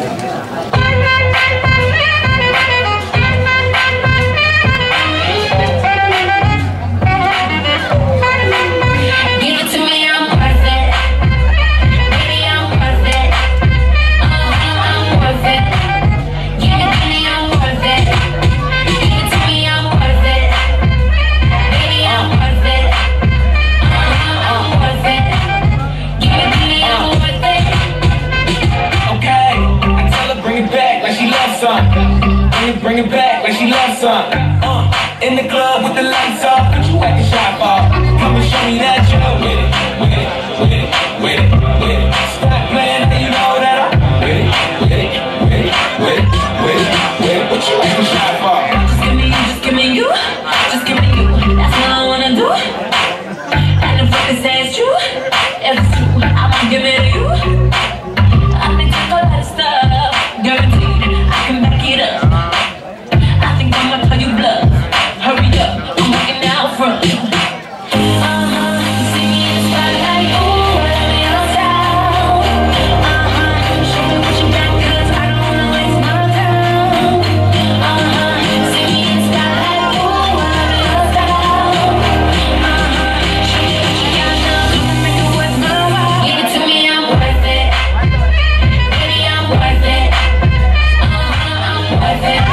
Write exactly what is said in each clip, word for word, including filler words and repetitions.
Bring it back like she loves something. Uh, in the club with the lights off, but you at the shop off. Come and show me that you're with it, with it, with it, with it, with it. Stop playing, and you know that I'm with it, with it, with it, with it, with it, with it. What you at the shop for? Just give me you, just give me you, just give me you. That's what I wanna do. And if what they say is true, if it's true, I'ma give it to you. I think I got that stuff, guaranteed I can back it up. I'ma tell you bluff. Hurry up, I'm walking out front. Uh-huh, you see me in the spotlight, ooh, I love your style. Uh-huh, show me what you got, cause I don't wanna waste my time. Uh-huh, you see me in the spotlight, ooh, I love your style. Uh-huh, show me what you got now, come and make it worth my while. Give it to me, I'm worth it. Baby, I'm worth it. Uh-huh, I'm worth it.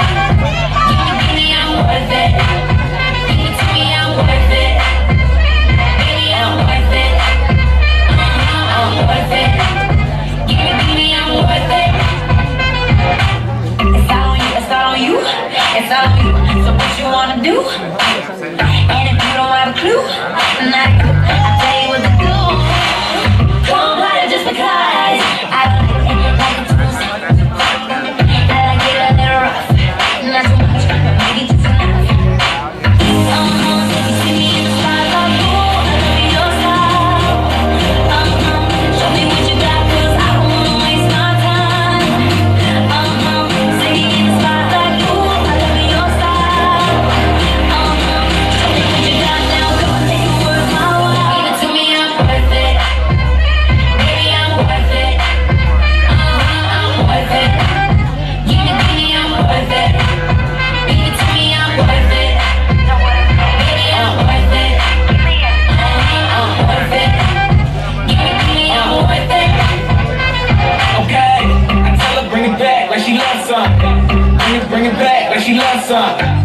Worth it. Give it to me, I'm worth it. Baby, I'm worth it. Uh-huh, I'm worth it. Give it to me, I'm worth it. It's all on you, it's all on you, it's all on you. So what you wanna do? And if you don't have a clue, not good. I'll tell you what to do. Come party just because I don't like it like it's loose. I like it a little rough, not too much, but maybe just bring it back like she loves something.